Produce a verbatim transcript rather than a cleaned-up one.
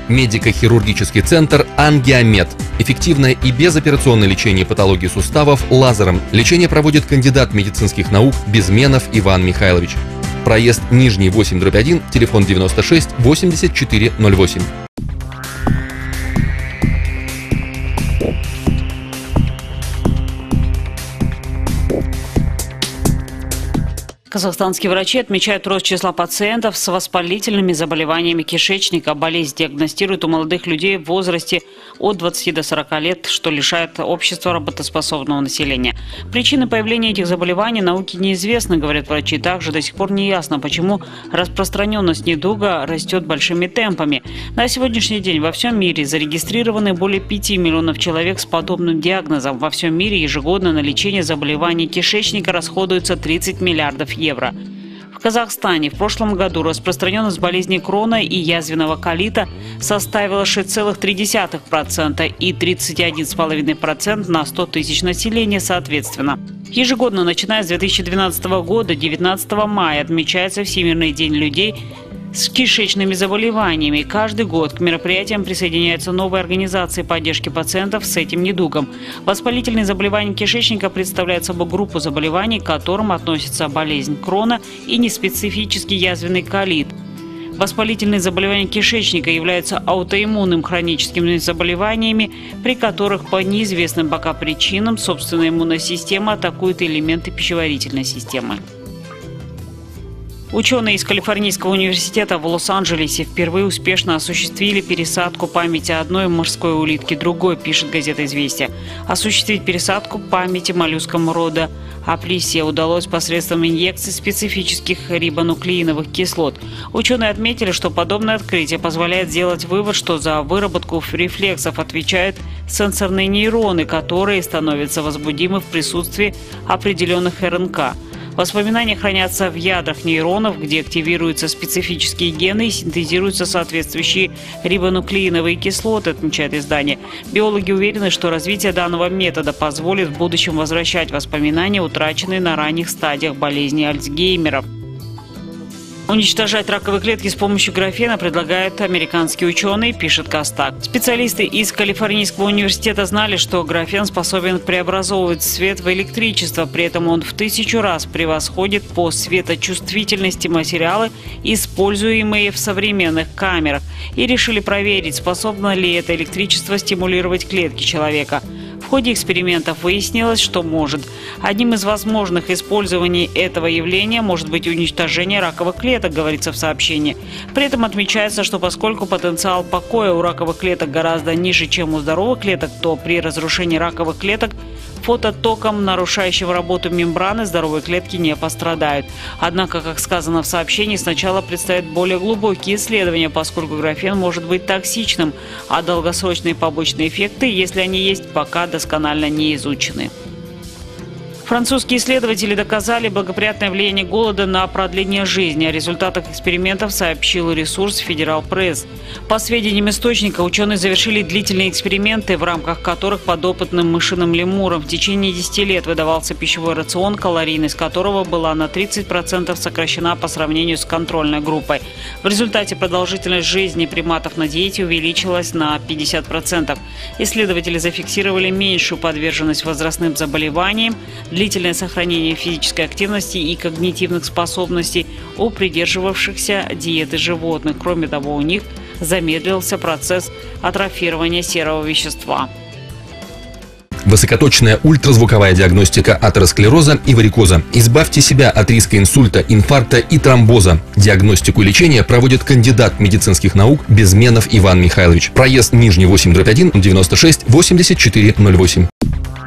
Медико-хирургический центр «Ангиомед». Эффективное и безоперационное лечение патологии суставов лазером. Лечение проводит кандидат медицинских наук Безменов Иван Михайлович. Проезд Нижний восемь дробь один, телефон девяносто шесть восемьдесят четыре ноль восемь. Казахстанские врачи отмечают рост числа пациентов с воспалительными заболеваниями кишечника. Болезнь диагностируют у молодых людей в возрасте от двадцати до сорока лет, что лишает общества работоспособного населения. Причины появления этих заболеваний науке неизвестны, говорят врачи. Также до сих пор не ясно, почему распространенность недуга растет большими темпами. На сегодняшний день во всем мире зарегистрированы более пяти миллионов человек с подобным диагнозом. Во всем мире ежегодно на лечение заболеваний кишечника расходуется тридцать миллиардов евро. евро. В Казахстане в прошлом году распространенность болезни Крона и язвенного колита составила шесть целых три десятых процента и тридцать один целых пять десятых процента на сто тысяч населения соответственно. Ежегодно, начиная с две тысячи двенадцатого года, девятнадцатого мая, отмечается Всемирный день людей с кишечными заболеваниями. Каждый год к мероприятиям присоединяются новые организации поддержки пациентов с этим недугом. Воспалительные заболевания кишечника представляют собой группу заболеваний, к которым относятся болезнь Крона и неспецифический язвенный колит. Воспалительные заболевания кишечника являются аутоиммунными хроническими заболеваниями, при которых по неизвестным пока причинам собственная иммунная система атакует элементы пищеварительной системы. Ученые из Калифорнийского университета в Лос-Анджелесе впервые успешно осуществили пересадку памяти одной морской улитки другой, пишет газета «Известия». Осуществить пересадку памяти моллюскам рода Аплисия удалось посредством инъекций специфических рибонуклеиновых кислот. Ученые отметили, что подобное открытие позволяет сделать вывод, что за выработку рефлексов отвечают сенсорные нейроны, которые становятся возбудимы в присутствии определенных эр эн ка. Воспоминания хранятся в ядрах нейронов, где активируются специфические гены и синтезируются соответствующие рибонуклеиновые кислоты, отмечает издание. Биологи уверены, что развитие данного метода позволит в будущем возвращать воспоминания, утраченные на ранних стадиях болезни Альцгеймера. Уничтожать раковые клетки с помощью графена предлагают американские ученые, пишет Костак. Специалисты из Калифорнийского университета знали, что графен способен преобразовывать свет в электричество, при этом он в тысячу раз превосходит по светочувствительности материалы, используемые в современных камерах, и решили проверить, способно ли это электричество стимулировать клетки человека. В ходе экспериментов выяснилось, что может. Одним из возможных использований этого явления может быть уничтожение раковых клеток, говорится в сообщении. При этом отмечается, что поскольку потенциал покоя у раковых клеток гораздо ниже, чем у здоровых клеток, то при разрушении раковых клеток фототоком, нарушающим работу мембраны, здоровые клетки не пострадают. Однако, как сказано в сообщении, сначала предстоят более глубокие исследования, поскольку графен может быть токсичным, а долгосрочные побочные эффекты, если они есть, пока досконально не изучены. Французские исследователи доказали благоприятное влияние голода на продление жизни. О результатах экспериментов сообщил ресурс Федерал Пресс. По сведениям источника, ученые завершили длительные эксперименты, в рамках которых подопытным мышиным лемурам в течение десяти лет выдавался пищевой рацион, калорийность которого была на тридцать процентов сокращена по сравнению с контрольной группой. В результате продолжительность жизни приматов на диете увеличилась на пятьдесят процентов. Исследователи зафиксировали меньшую подверженность возрастным заболеваниям, длительное сохранение физической активности и когнитивных способностей у придерживавшихся диеты животных. Кроме того, у них замедлился процесс атрофирования серого вещества. Высокоточная ультразвуковая диагностика атеросклероза и варикоза. Избавьте себя от риска инсульта, инфаркта и тромбоза. Диагностику и лечение проводит кандидат медицинских наук Безменов Иван Михайлович. Проезд Нижний восемь дробь один, девяносто шесть восемьдесят четыре ноль восемь.